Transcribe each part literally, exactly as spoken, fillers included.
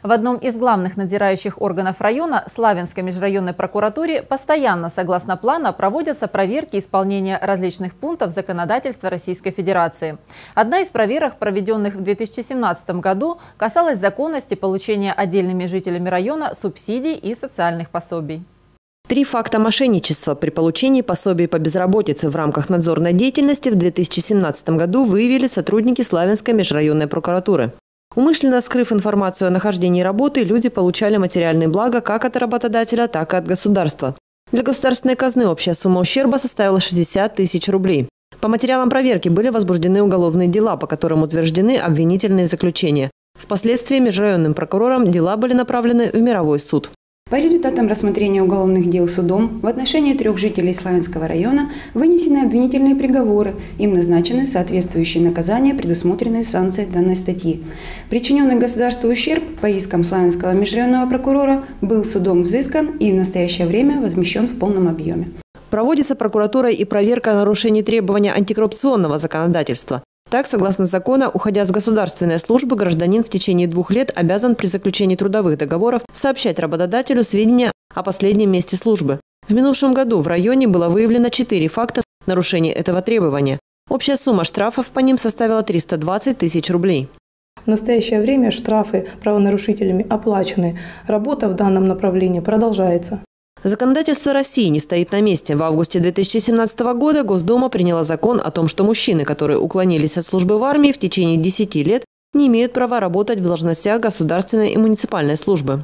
В одном из главных надзирающих органов района, Славянской межрайонной прокуратуре, постоянно, согласно плану, проводятся проверки исполнения различных пунктов законодательства Российской Федерации. Одна из проверок, проведенных в две тысячи семнадцатом году, касалась законности получения отдельными жителями района субсидий и социальных пособий. Три факта мошенничества при получении пособий по безработице в рамках надзорной деятельности в две тысячи семнадцатом году выявили сотрудники Славянской межрайонной прокуратуры. Умышленно скрыв информацию о нахождении работы, люди получали материальные блага как от работодателя, так и от государства. Для государственной казны общая сумма ущерба составила шестьдесят тысяч рублей. По материалам проверки были возбуждены уголовные дела, по которым утверждены обвинительные заключения. Впоследствии межрайонным прокурором дела были направлены в мировой суд. По результатам рассмотрения уголовных дел судом в отношении трех жителей Славянского района вынесены обвинительные приговоры. Им назначены соответствующие наказания, предусмотренные санкцией данной статьи. Причиненный государству ущерб по искам Славянского межрайонного прокурора был судом взыскан и в настоящее время возмещен в полном объеме. Проводится прокуратурой и проверка нарушений требований антикоррупционного законодательства. Так, согласно закону, уходя с государственной службы, гражданин в течение двух лет обязан при заключении трудовых договоров сообщать работодателю сведения о последнем месте службы. В минувшем году в районе было выявлено четыре факта нарушения этого требования. Общая сумма штрафов по ним составила триста двадцать тысяч рублей. В настоящее время штрафы правонарушителями оплачены. Работа в данном направлении продолжается. Законодательство России не стоит на месте. В августе две тысячи семнадцатого года Госдума приняла закон о том, что мужчины, которые уклонились от службы в армии в течение десяти лет, не имеют права работать в должностях государственной и муниципальной службы.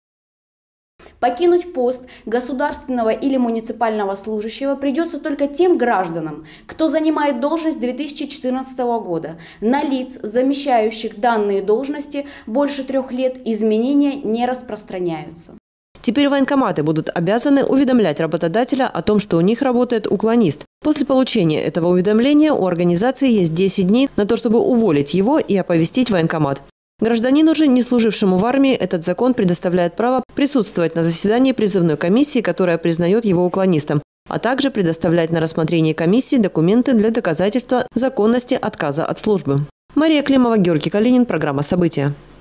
Покинуть пост государственного или муниципального служащего придется только тем гражданам, кто занимает должность две тысячи четырнадцатого года. На лиц, замещающих данные должности больше трех лет, изменения не распространяются. Теперь военкоматы будут обязаны уведомлять работодателя о том, что у них работает уклонист. После получения этого уведомления у организации есть десять дней на то, чтобы уволить его и оповестить военкомат. Гражданину же, не служившему в армии, этот закон предоставляет право присутствовать на заседании призывной комиссии, которая признает его уклонистом, а также предоставлять на рассмотрение комиссии документы для доказательства законности отказа от службы. Мария Климова, Георгий Калинин, программа «События».